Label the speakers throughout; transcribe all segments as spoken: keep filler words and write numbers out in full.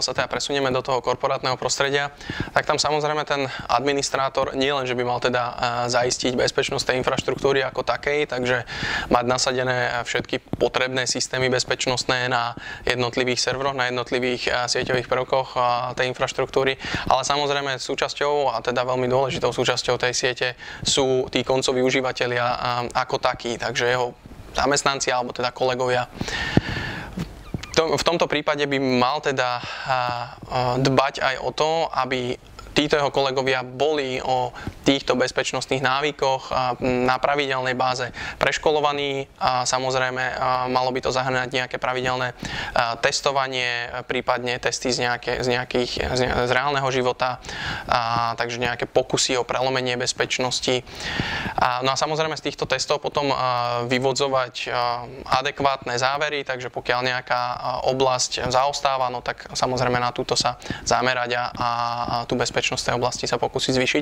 Speaker 1: sa teda presunieme do toho korporátneho prostredia, tak tam samozrejme ten administrátor nie len, že by mal teda zaistiť bezpečnosť tej infraštruktúry ako takej, takže mať nasadené všetky potrebné systémy bezpečnostné na jednotlivých serveroch, na jednotlivých sieťových prvkoch tej infraštruktúry, ale samozrejme súčasťou, a teda veľmi dôležitou súčasťou tej siete sú tí koncoví užívateľia ako takí, takže jeho zamestnanci alebo teda kolegovia. V tomto prípade by mal teda dbať aj o to, aby títo jeho kolegovia boli o týchto bezpečnostných návykoch na pravidelnej báze preškolovaní a samozrejme malo by to zahrňať nejaké pravidelné testovanie, prípadne testy z, nejaké, z nejakých z, ne, z reálneho života, a, takže nejaké pokusy o prelomenie bezpečnosti. A, no a samozrejme z týchto testov potom vyvodzovať adekvátne závery, takže pokiaľ nejaká oblasť zaostáva, no tak samozrejme na túto sa zamerať a, a tú bezpečnosť v tej oblasti sa pokúsiť zvýšiť.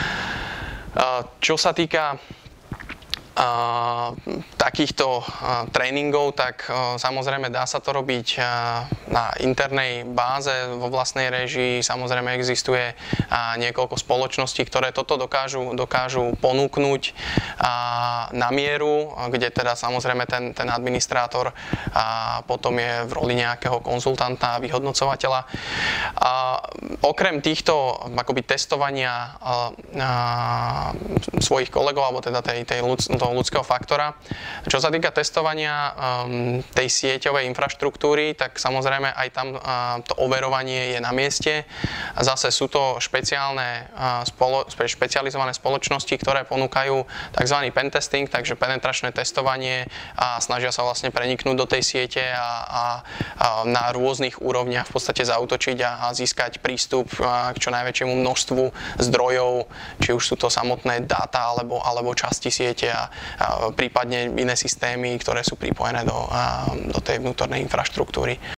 Speaker 1: Čo sa týka Uh, takýchto uh, tréningov, tak uh, samozrejme dá sa to robiť uh, na internej báze vo vlastnej réžii. Samozrejme existuje uh, niekoľko spoločností, ktoré toto dokážu, dokážu ponúknuť uh, na mieru, kde teda samozrejme ten, ten administrátor uh, potom je v roli nejakého konzultanta a vyhodnocovateľa. Uh, okrem týchto akoby testovania uh, uh, svojich kolegov, alebo teda tej, tej ľud, ľudského faktora. Čo sa týka testovania um, tej sieťovej infraštruktúry, tak samozrejme aj tam uh, to overovanie je na mieste. A zase sú to špeciálne, uh, spolo, špecializované spoločnosti, ktoré ponúkajú tzv. Pentesting, takže penetračné testovanie a snažia sa vlastne preniknúť do tej siete a, a, a na rôznych úrovniach v podstate zaútočiť a, a získať prístup uh, k čo najväčšiemu množstvu zdrojov, či už sú to samotné dáta alebo, alebo časti siete a prípadne iné systémy, ktoré sú pripojené do, do tej vnútornej infraštruktúry.